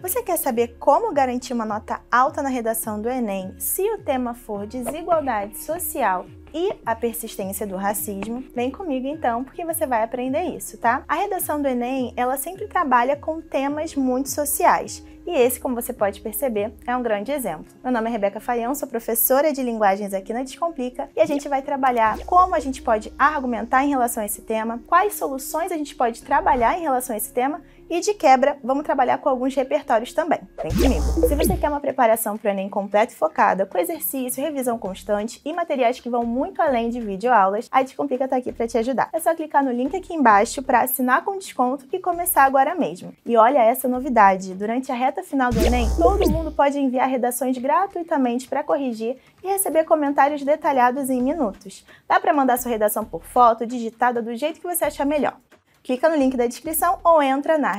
Você quer saber como garantir uma nota alta na redação do Enem se o tema for desigualdade social e a persistência do racismo? Vem comigo então, porque você vai aprender isso, tá? A redação do Enem, ela sempre trabalha com temas muito sociais. E esse, como você pode perceber, é um grande exemplo. Meu nome é Rebeca Faião, sou professora de linguagens aqui na Descomplica e a gente vai trabalhar como a gente pode argumentar em relação a esse tema, quais soluções a gente pode trabalhar em relação a esse tema e, de quebra, vamos trabalhar com alguns repertórios também. Vem comigo! Se você quer uma preparação para o Enem completa e focada, com exercício, revisão constante e materiais que vão muito além de videoaulas, a Descomplica está aqui para te ajudar. É só clicar no link aqui embaixo para assinar com desconto e começar agora mesmo. E olha essa novidade! Durante a reta final do Enem, todo mundo pode enviar redações gratuitamente para corrigir e receber comentários detalhados em minutos. Dá para mandar sua redação por foto, digitada, do jeito que você achar melhor. Clica no link da descrição ou entra na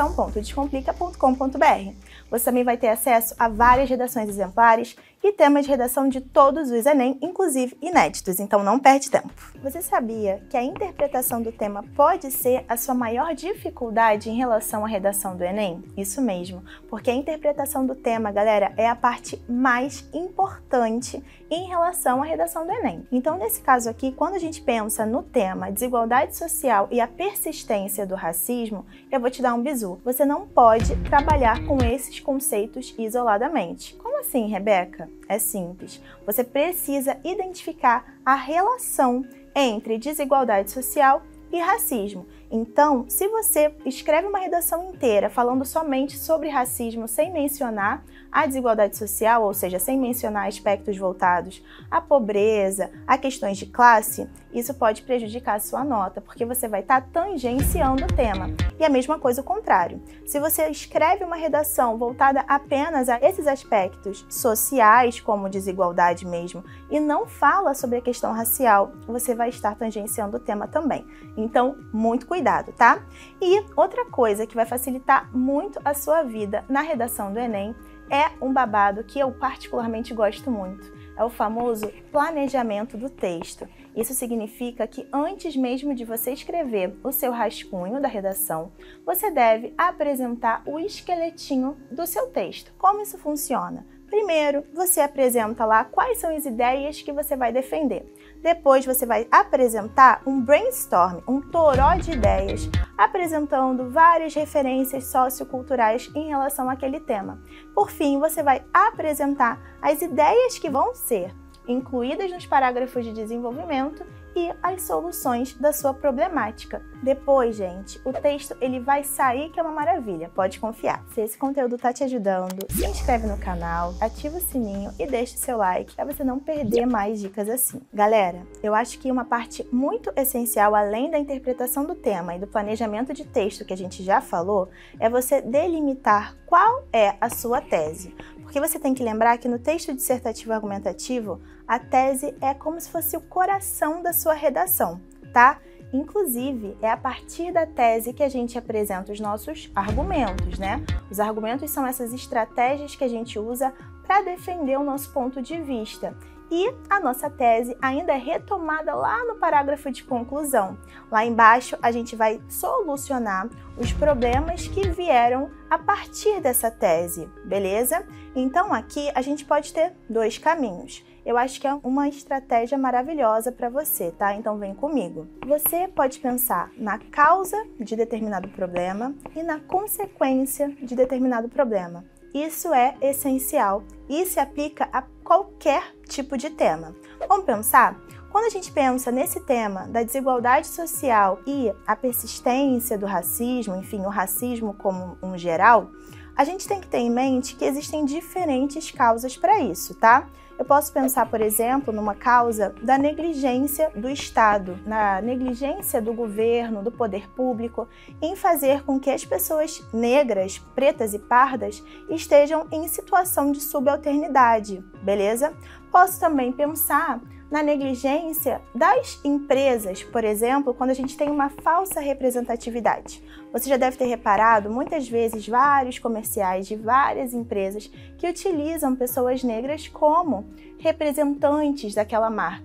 redação.descomplica.com.br. Você também vai ter acesso a várias redações exemplares e temas de redação de todos os Enem, inclusive inéditos, então não perde tempo. Você sabia que a interpretação do tema pode ser a sua maior dificuldade em relação à redação do Enem? Isso mesmo, porque a interpretação do tema, galera, é a parte mais importante em relação à redação do Enem. Então, nesse caso aqui, quando a gente pensa no tema desigualdade social e a persistência do racismo, eu vou te dar um bizu. Você não pode trabalhar com esses conceitos isoladamente. Como assim, Rebeca? É simples. Você precisa identificar a relação entre desigualdade social e racismo. Então, se você escreve uma redação inteira falando somente sobre racismo sem mencionar a desigualdade social, ou seja, sem mencionar aspectos voltados à pobreza, a questões de classe, isso pode prejudicar a sua nota, porque você vai estar tangenciando o tema. E a mesma coisa o contrário. Se você escreve uma redação voltada apenas a esses aspectos sociais, como desigualdade mesmo, e não fala sobre a questão racial, você vai estar tangenciando o tema também. Então, muito cuidado, tá? E outra coisa que vai facilitar muito a sua vida na redação do Enem é um babado que eu particularmente gosto muito. É o famoso planejamento do texto. Isso significa que antes mesmo de você escrever o seu rascunho da redação, você deve apresentar o esqueletinho do seu texto. Como isso funciona? Primeiro, você apresenta lá quais são as ideias que você vai defender. Depois, você vai apresentar um brainstorm, um toró de ideias, apresentando várias referências socioculturais em relação àquele tema. Por fim, você vai apresentar as ideias que vão ser incluídas nos parágrafos de desenvolvimento e as soluções da sua problemática. Depois, gente, o texto ele vai sair que é uma maravilha, pode confiar. Se esse conteúdo tá te ajudando, se inscreve no canal, ativa o sininho e deixa o seu like para você não perder mais dicas assim. Galera, eu acho que uma parte muito essencial, além da interpretação do tema e do planejamento de texto que a gente já falou, é você delimitar qual é a sua tese. Porque você tem que lembrar que no texto dissertativo argumentativo, a tese é como se fosse o coração da sua redação, tá? Inclusive, é a partir da tese que a gente apresenta os nossos argumentos, né? Os argumentos são essas estratégias que a gente usa para defender o nosso ponto de vista. E a nossa tese ainda é retomada lá no parágrafo de conclusão. Lá embaixo, a gente vai solucionar os problemas que vieram a partir dessa tese, beleza? Então, aqui a gente pode ter dois caminhos. Eu acho que é uma estratégia maravilhosa para você, tá? Então, vem comigo. Você pode pensar na causa de determinado problema e na consequência de determinado problema. Isso é essencial e se aplica a qualquer tipo de tema. Vamos pensar? Quando a gente pensa nesse tema da desigualdade social e a persistência do racismo, enfim, o racismo como um geral, a gente tem que ter em mente que existem diferentes causas para isso, tá? Eu posso pensar, por exemplo, numa causa da negligência do Estado, na negligência do governo, do poder público, em fazer com que as pessoas negras, pretas e pardas estejam em situação de subalternidade, beleza? Posso também pensar na negligência das empresas, por exemplo, quando a gente tem uma falsa representatividade. Você já deve ter reparado, muitas vezes, vários comerciais de várias empresas que utilizam pessoas negras como representantes daquela marca.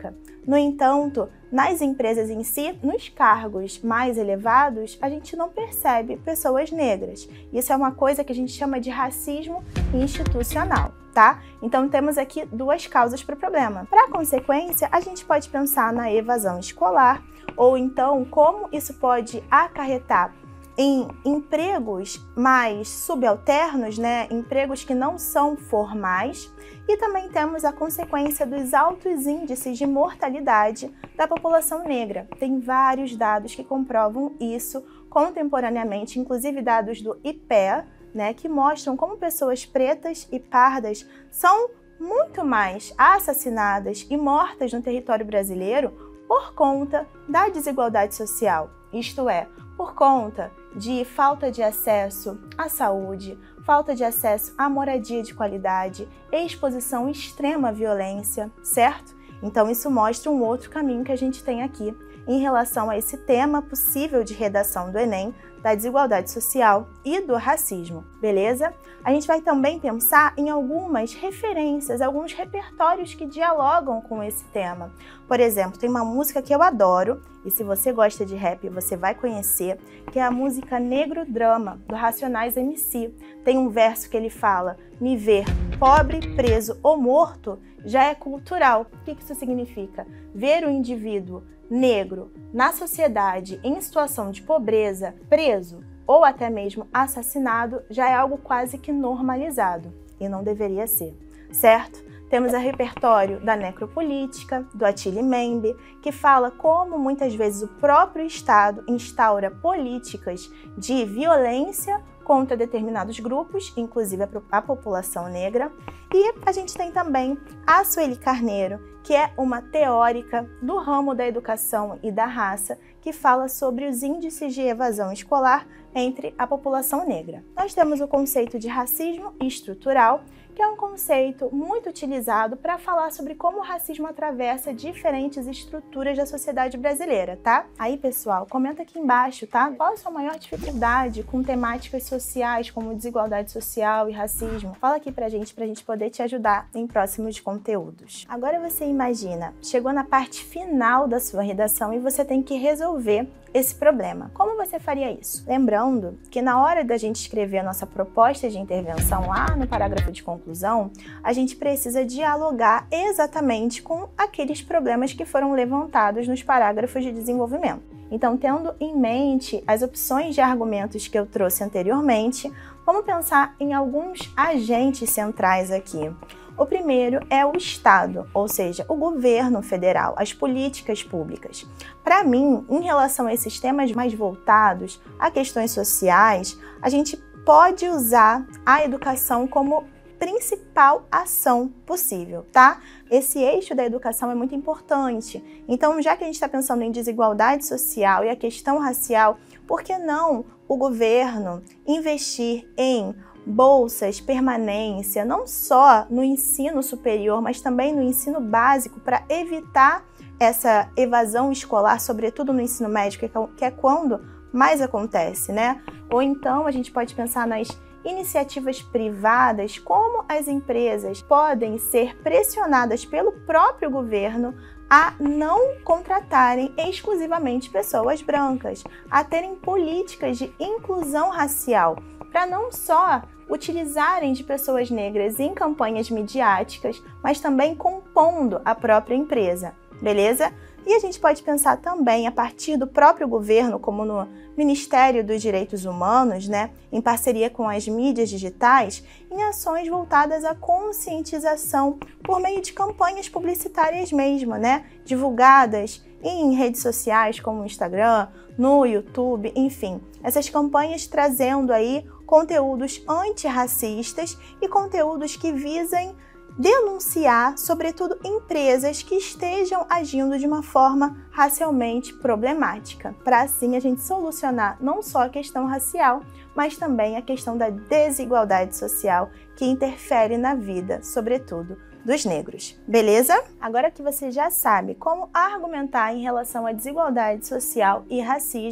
No entanto, nas empresas em si, nos cargos mais elevados, a gente não percebe pessoas negras. Isso é uma coisa que a gente chama de racismo institucional, tá? Então temos aqui duas causas para o problema. Para consequência, a gente pode pensar na evasão escolar, ou então como isso pode acarretar em empregos mais subalternos, né? Empregos que não são formais, e também temos a consequência dos altos índices de mortalidade da população negra. Tem vários dados que comprovam isso contemporaneamente, inclusive dados do IPEA, né, que mostram como pessoas pretas e pardas são muito mais assassinadas e mortas no território brasileiro por conta da desigualdade social, isto é, por conta de falta de acesso à saúde, falta de acesso à moradia de qualidade, exposição extrema à violência, certo? Então isso mostra um outro caminho que a gente tem aqui em relação a esse tema possível de redação do Enem, da desigualdade social e do racismo, beleza? A gente vai também pensar em algumas referências, alguns repertórios que dialogam com esse tema. Por exemplo, tem uma música que eu adoro, e se você gosta de rap, você vai conhecer, que é a música Negro Drama, do Racionais MC. Tem um verso que ele fala: me ver pobre, preso ou morto já é cultural. O que isso significa? Ver o indivíduo negro na sociedade em situação de pobreza, preso ou até mesmo assassinado, já é algo quase que normalizado, e não deveria ser, certo? Temos o repertório da necropolítica, do Attila Mbembe, que fala como muitas vezes o próprio Estado instaura políticas de violência contra determinados grupos, inclusive a população negra. E a gente tem também a Sueli Carneiro, que é uma teórica do ramo da educação e da raça, que fala sobre os índices de evasão escolar entre a população negra. Nós temos o conceito de racismo estrutural, que é um conceito muito utilizado para falar sobre como o racismo atravessa diferentes estruturas da sociedade brasileira, tá? Aí, pessoal, comenta aqui embaixo, tá? Qual a sua maior dificuldade com temáticas sociais como desigualdade social e racismo? Fala aqui pra gente poder te ajudar em próximos conteúdos. Agora você imagina, chegou na parte final da sua redação e você tem que resolver esse problema. Como você faria isso? Lembrando que na hora da gente escrever a nossa proposta de intervenção lá no parágrafo de conclusão, a gente precisa dialogar exatamente com aqueles problemas que foram levantados nos parágrafos de desenvolvimento. Então, tendo em mente as opções de argumentos que eu trouxe anteriormente, vamos pensar em alguns agentes centrais aqui. O primeiro é o Estado, ou seja, o governo federal, as políticas públicas. Para mim, em relação a esses temas mais voltados a questões sociais, a gente pode usar a educação como principal ação possível, tá? Esse eixo da educação é muito importante. Então, já que a gente está pensando em desigualdade social e a questão racial, por que não o governo investir em bolsas, permanência, não só no ensino superior, mas também no ensino básico, para evitar essa evasão escolar, sobretudo no ensino médio, que é quando mais acontece, né? Ou então a gente pode pensar nas iniciativas privadas, como as empresas podem ser pressionadas pelo próprio governo a não contratarem exclusivamente pessoas brancas, a terem políticas de inclusão racial, para não só utilizarem de pessoas negras em campanhas midiáticas, mas também compondo a própria empresa, beleza? E a gente pode pensar também, a partir do próprio governo, como no Ministério dos Direitos Humanos, né, em parceria com as mídias digitais, em ações voltadas à conscientização por meio de campanhas publicitárias mesmo, né, divulgadas em redes sociais como o Instagram, no YouTube, enfim. Essas campanhas trazendo aí conteúdos antirracistas e conteúdos que visem denunciar, sobretudo, empresas que estejam agindo de uma forma racialmente problemática, para assim a gente solucionar não só a questão racial, mas também a questão da desigualdade social que interfere na vida, sobretudo, dos negros. Beleza? Agora que você já sabe como argumentar em relação à desigualdade social e racismo, é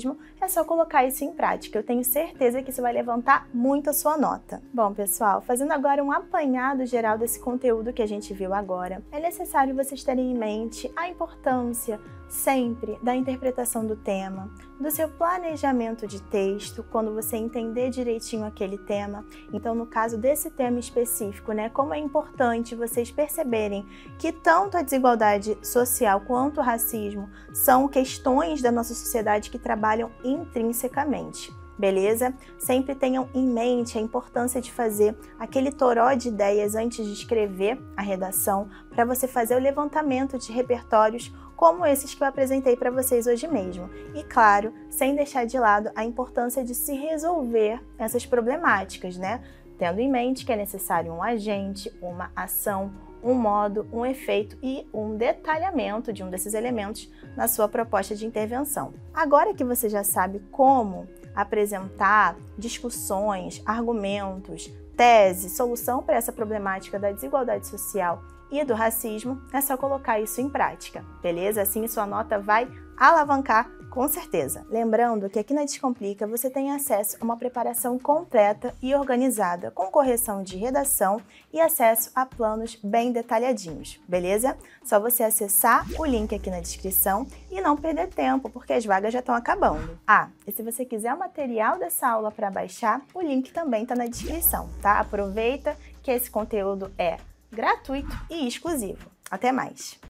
é só colocar isso em prática. Eu tenho certeza que isso vai levantar muito a sua nota. Bom, pessoal, fazendo agora um apanhado geral desse conteúdo que a gente viu agora, é necessário vocês terem em mente a importância sempre da interpretação do tema, do seu planejamento de texto, quando você entender direitinho aquele tema. Então, no caso desse tema específico, como é importante vocês perceberem que tanto a desigualdade social quanto o racismo são questões da nossa sociedade que trabalham intrinsecamente. Beleza? Sempre tenham em mente a importância de fazer aquele toró de ideias antes de escrever a redação, para você fazer o levantamento de repertórios como esses que eu apresentei para vocês hoje mesmo. E claro, sem deixar de lado a importância de se resolver essas problemáticas, Tendo em mente que é necessário um agente, uma ação, um modo, um efeito e um detalhamento de um desses elementos na sua proposta de intervenção. Agora que você já sabe como apresentar discussões, argumentos, tese, solução para essa problemática da desigualdade social e do racismo, é só colocar isso em prática, beleza? Assim sua nota vai alavancar com certeza. Lembrando que aqui na Descomplica você tem acesso a uma preparação completa e organizada, com correção de redação e acesso a planos bem detalhadinhos, beleza? Só você acessar o link aqui na descrição e não perder tempo, porque as vagas já estão acabando. E se você quiser o material dessa aula para baixar, o link também está na descrição, tá? Aproveita que esse conteúdo é gratuito e exclusivo. Até mais!